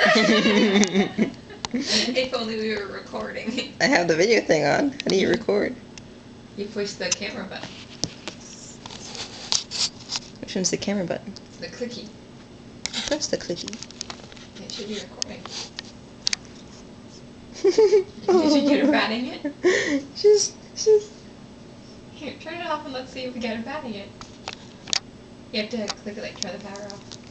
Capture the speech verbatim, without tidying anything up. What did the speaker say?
If only we were recording. I have the video thing on. How do you record? You push the camera button. Which one's the camera button? It's the clicky. Press the clicky. It should be recording. Did you get her batting it? She's, she's... Here, turn it off and let's see if we get her batting it. You have to click it like turn the power off.